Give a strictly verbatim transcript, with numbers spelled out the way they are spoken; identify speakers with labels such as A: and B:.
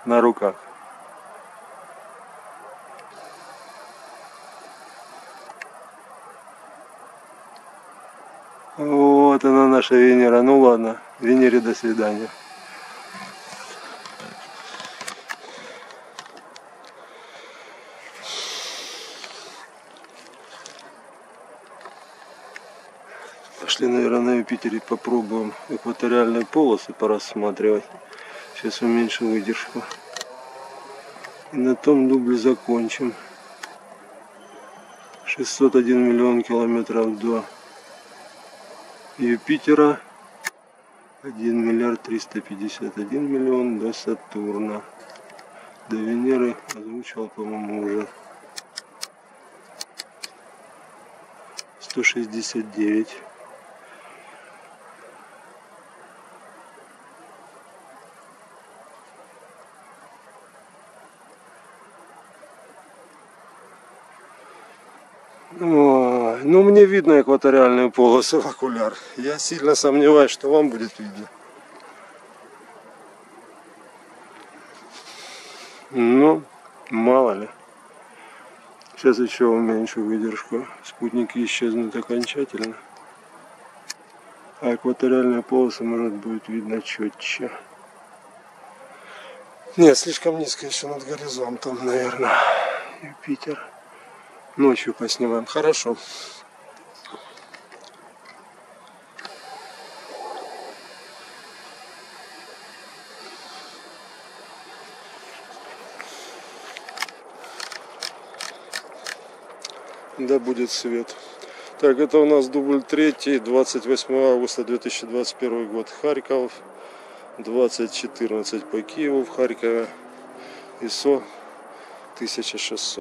A: на руках. Вот она, наша Венера. Ну ладно, Венере до свидания. Пошли, наверное, на Юпитере попробуем экваториальные полосы порассматривать. Сейчас уменьшу выдержку. И на том дубле закончим. шестьсот один миллион километров до Юпитера. один миллиард триста пятьдесят один миллион до Сатурна. До Венеры озвучивал, по-моему, уже сто шестьдесят девять. Ой, ну мне видно экваториальную полосу в окуляр. Я сильно сомневаюсь, что вам будет видно. Ну, мало ли. Сейчас еще уменьшу выдержку. Спутники исчезнут окончательно. А экваториальная полоса может будет видно четче. Нет, слишком низко еще над горизонтом, наверное. Юпитер. Ночью поснимаем. Хорошо. Да будет свет. Так, это у нас дубль третий, двадцать восьмого августа две тысячи двадцать первый год, Харьков, двадцать четырнадцать по Киеву в Харькове, ай эс о тысяча шестьсот.